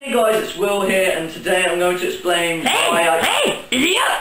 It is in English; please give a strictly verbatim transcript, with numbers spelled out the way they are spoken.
Hey guys, it's Will here, and today I'm going to explain Hey, why I... hey, idiot!